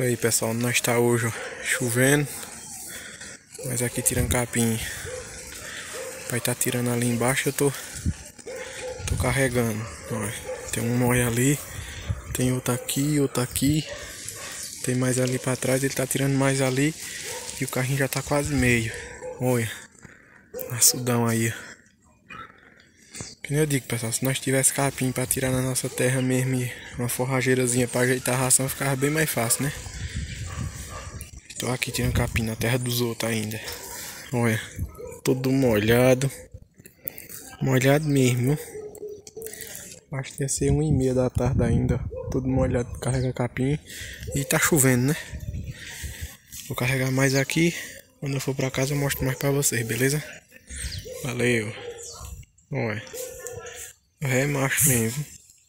Aí pessoal, nós está hoje ó, chovendo, mas aqui tirando capim. O pai tá tirando ali embaixo, eu tô carregando. Olha, tem um mói ali, tem outro aqui, tem mais ali para trás, ele tá tirando mais ali e o carrinho já tá quase meio. Olha, maçudão aí. Que nem eu digo pessoal, se nós tivesse capim para tirar na nossa terra mesmo e uma forrageirazinha para ajeitar a ração, ficava bem mais fácil, né? Tô aqui tirando capim na terra dos outros ainda. Olha, todo molhado. Molhado mesmo. Acho que ia ser 1h30 da tarde ainda. Todo molhado, carrega capim. E tá chovendo, né? Vou carregar mais aqui. Quando eu for pra casa eu mostro mais pra vocês, beleza? Valeu. Olha. É macho mesmo.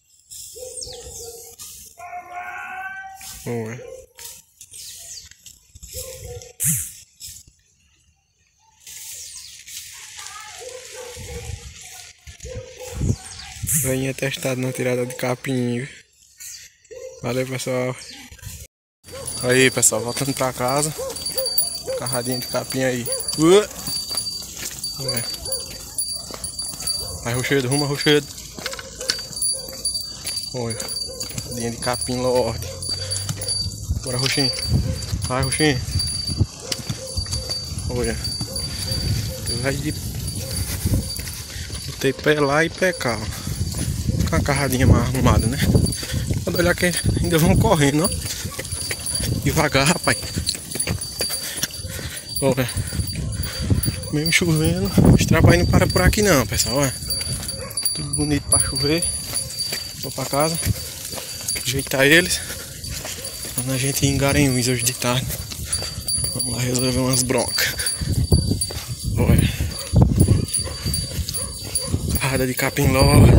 Olha. Venha testado na tirada de capim. Valeu pessoal. Aí pessoal, voltando pra casa. Carradinha de capim aí. Vai Rochedo, rumo a Rochedo. Olha, carradinha de capim lorde. Bora Roxinho. Vai Roxinho. Olha. Vai de... Botei pé lá e pé cá. Com a carradinha mais arrumada, né? Pode olhar que ainda vão correndo, ó. Devagar, rapaz. Olha. Mesmo chovendo, os trabalhos não param por aqui não, pessoal. Olha. Tudo bonito pra chover. Vou pra casa. Ajeitar eles. Quando a gente ir em Garanhuns hoje de tarde. Vamos lá resolver umas broncas. Olha. Carrada de capim lorde.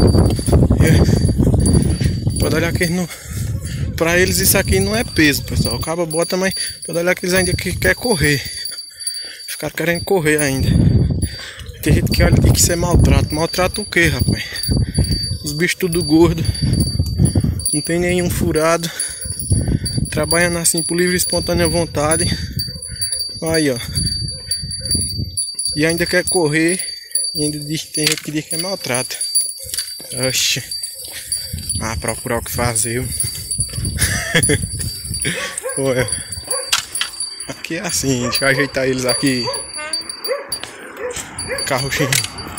Pode olhar que eles não... Pra eles isso aqui não é peso, pessoal. O cabo bota, mas pode olhar que eles ainda querem correr. Os caras querem correr ainda. Tem gente que olha que isso é maltrato. Maltrato o que, rapaz? Os bichos tudo gordo. Não tem nenhum furado. Trabalhando assim por livre e espontânea vontade. Aí, ó. E ainda quer correr. E ainda diz que tem gente que diz que é maltrato. Oxi. Ah, procurar o que fazer. Olha. Aqui é assim, deixa eu ajeitar eles aqui. Carro cheio.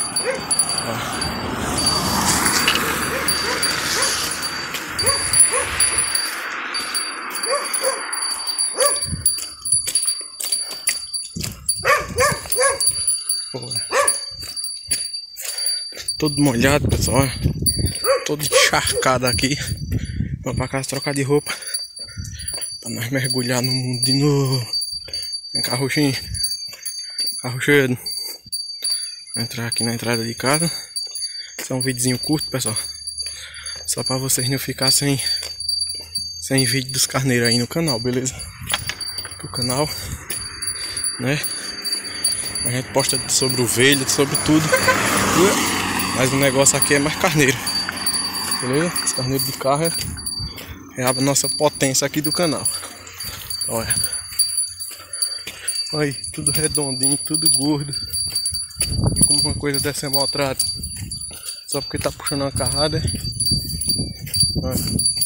Todo molhado, pessoal. Todo encharcado aqui. Vou pra casa trocar de roupa. Pra nós mergulhar no mundo de novo. Vem cá, Roxinho. Carro cheio. Vou entrar aqui na entrada de casa. Esse é um videozinho curto, pessoal. Só pra vocês não ficar sem vídeo dos carneiros aí no canal, beleza? O canal, né? A gente posta sobre ovelha, sobre tudo. Mas o negócio aqui é mais carneiro. Beleza? Esse carneiro de carro é a nossa potência aqui do canal. Olha. Olha aí, tudo redondinho, tudo gordo. E como uma coisa dessa é maltrato. Só porque tá puxando uma carrada. Olha.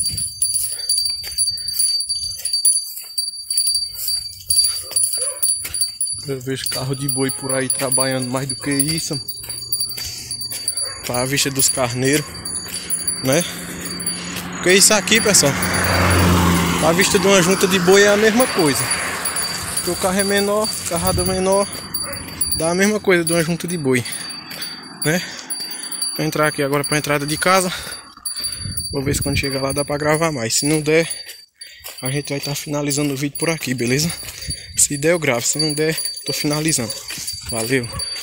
Eu vejo carro de boi por aí trabalhando mais do que isso. Para a vista dos carneiros, né? Porque isso aqui, pessoal, a vista de uma junta de boi é a mesma coisa. Porque o carro é menor, carrada menor, dá a mesma coisa de uma junta de boi, né? Vou entrar aqui agora para a entrada de casa. Vou ver se quando chegar lá dá para gravar mais. Se não der, a gente vai estar finalizando o vídeo por aqui, beleza? Se der eu gravo, se não der, tô finalizando. Valeu!